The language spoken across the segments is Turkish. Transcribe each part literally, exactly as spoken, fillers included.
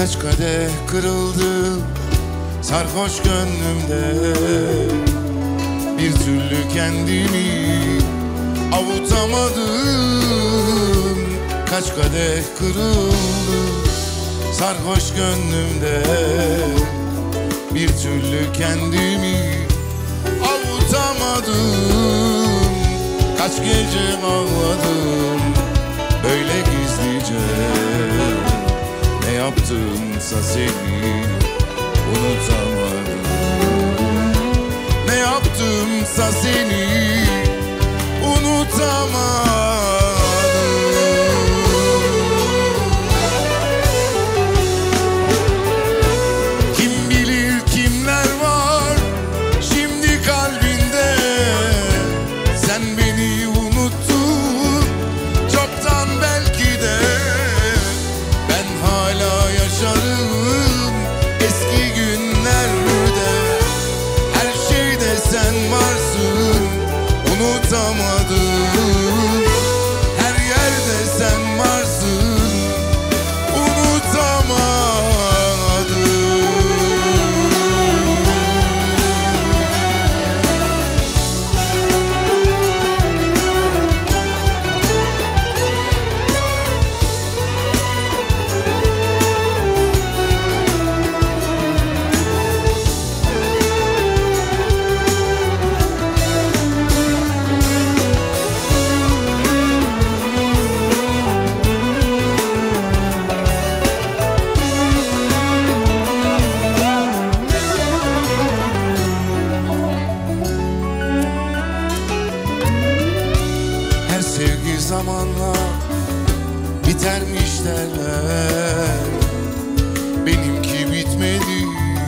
Kaç kadeh kırıldı sarhoş gönlümde, bir türlü kendimi avutamadım. Kaç kadeh kırıldı sarhoş gönlümde, bir türlü kendimi avutamadım. Kaç gece ağladım böyle gizlice, ne yaptımsa seni unutamadım. Ne yaptımsa seni unutamadım. Kim bilir kimler var şimdi kalbinde, sen beni unuttun çoktan belki de. Ben hala yaşarım eski günlerde, her şeyde sen varsın unutamadım. Her yerde sen varsın unutamadım. Sevgi zamanla bitermiş derler, benimki bitmedi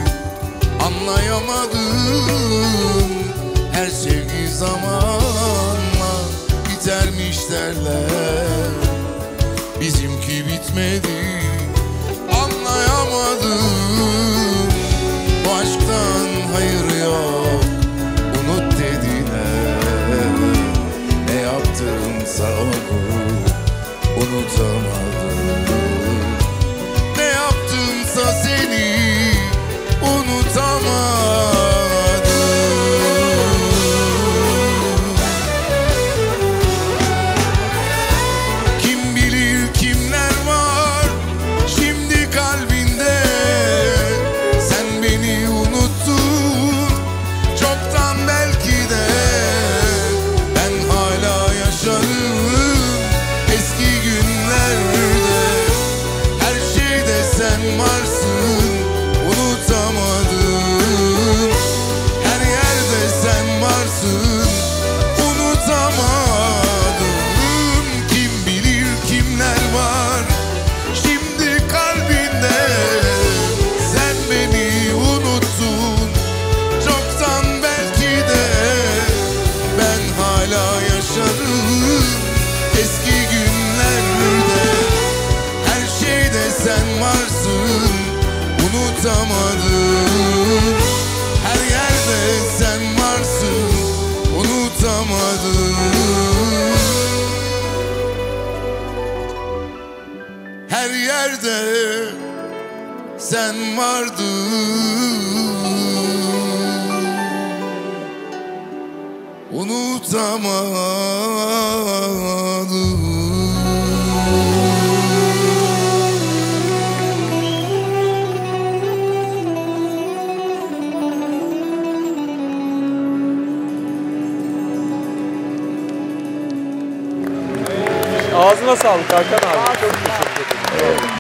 anlayamadım. Her sevgi zamanla bitermiş derler, bizimki bitmedi anlayamadım. Bu aşktan hayır yok unut dediler, ne yaptımsa onu unutamadım. Ne yaptımsa seni unutamadım. Kim bilir kimler var şimdi kalbinde, sen beni unuttun çoktan belki de. Ben hala yaşarım eski günlerde, her şeyde sen varsın unutamadım. Her yerde sen varsın unutamadım. Kim bilir kimler var şimdi kalbinde, sen beni unuttun çoktan belki de. Ben hala yaşarım eski günlerde, her şeyde sen varsın unutamadım. Her yerde sen varsın unutamadım. Her yerde sen vardın unutamadım. Ağzına sağlık Hakan abi. Çok teşekkür ederim.